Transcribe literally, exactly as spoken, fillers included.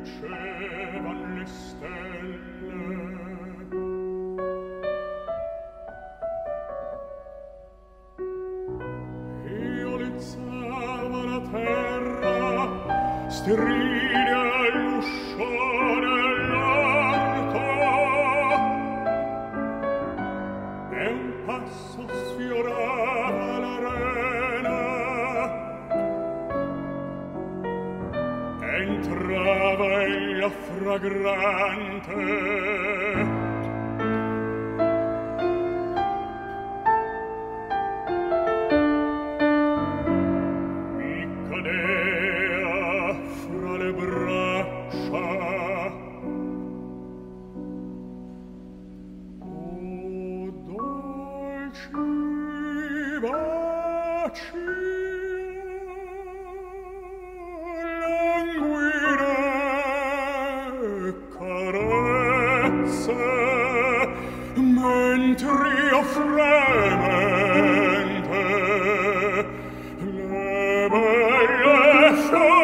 lucevan le stelle. Iolezzava la terra, sterile all'usciore all'alto, e un passo sfiorava l'arena, entrava ella fragrante. Mi cadea fra le braccia. Oh, dolci baci, mentre io fremente le belle fiamme